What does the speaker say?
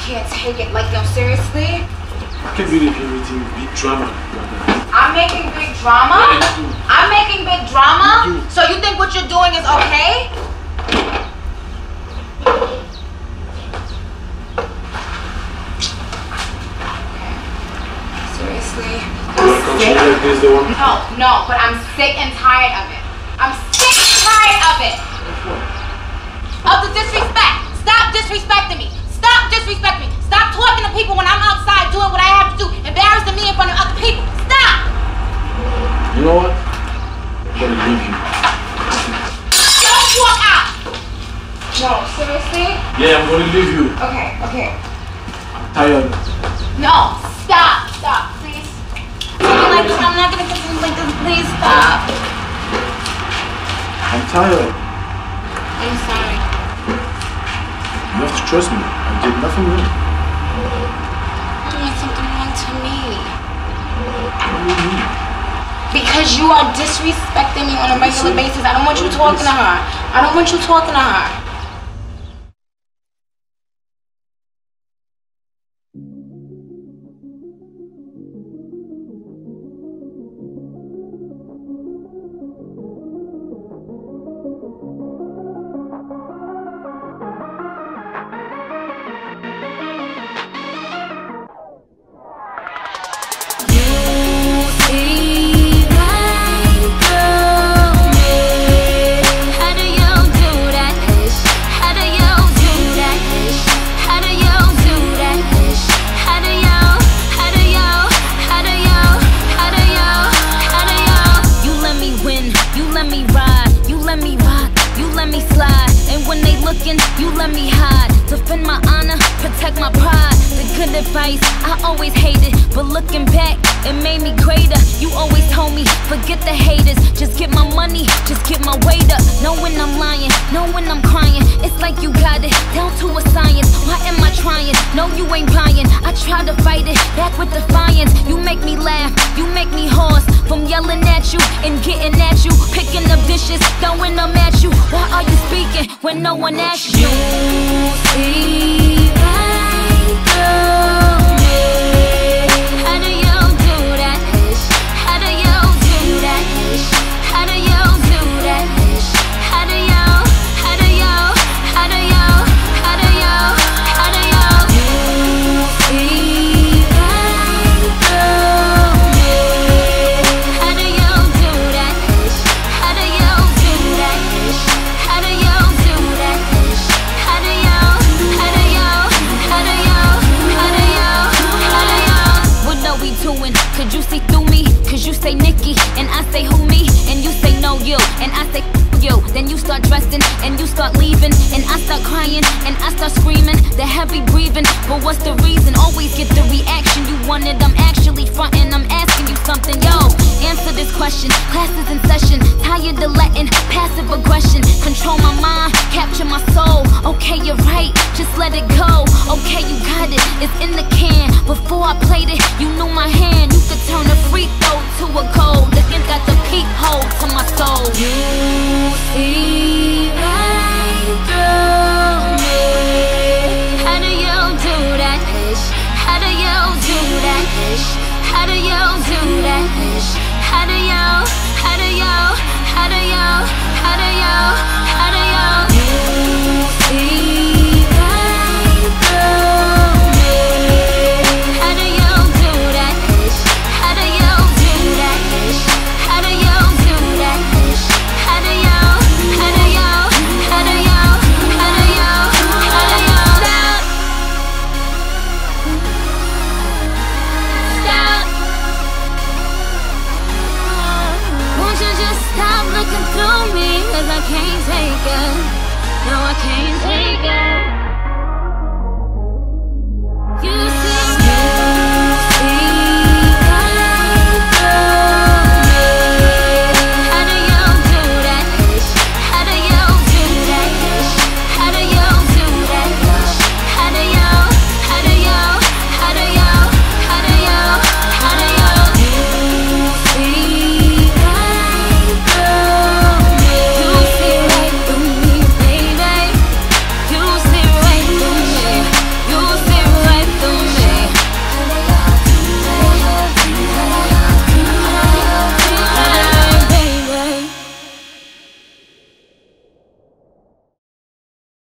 can't take it. Like, no, seriously? I can't believe you're making big drama. I'm making big drama? I'm making big drama? So you think what you're doing is okay? Seriously? No, but I'm sick and tired of it. I'm sick and tired of it. Of the disrespect. Stop disrespecting me. Stop disrespecting me. Stop talking to people when I'm outside doing what I have to do, embarrassing me in front of other people. Stop! You know what? I'm gonna leave you. Don't walk out! No, seriously? Yeah, I'm gonna leave you. Okay. I'm tired. No, stop, please. Like, I'm not gonna continue like this. Please stop. I'm tired. I'm sorry. You have to trust me. I did nothing wrong. You did something wrong to me. What do you mean? Because you are disrespecting me on a regular basis. I don't want you talking to her. I don't want you talking to her. You let me hide, defend my honor, protect my pride. The good advice, I always hated, but looking back, it made me greater. You always told me, forget the haters, just get my money, just get my weight up. Know when I'm lying, know when I'm crying. It's like you got it down to a science. Why am I trying? No, you ain't buying. I try to fight it back with defiance. You make me laugh, you make me hoarse from yelling at you and getting at you, picking up dishes, throwing them at you. Why are you speaking when no one asks you? You see right through me. How do you do that? How do you do that? How do you do that? How do you? How do you? How do you? How do you? How do you? You see right through me. How do you do that? How do you do that? How do you do that? How do you? How do you? How do you? How do you? How do you? What are we doing? Could you see through me? Cause you say Nikki and I say who me, and you say no you, and I say you. Then you start dressing and you start leaving, and I start crying and I start screaming. The heavy breathing, but what's the reason? Always get the reaction you wanted. I'm actually fronting. I'm asking you something, yo. Answer this question. Class is in session. Tired of letting passive aggression control my mind, capture my soul. Okay, you're right. Just let it go. Okay, you got it. It's in the can. Before I played it, you knew my hand. You could turn a free throw to a goal. Looking got the peephole to my soul. You see right through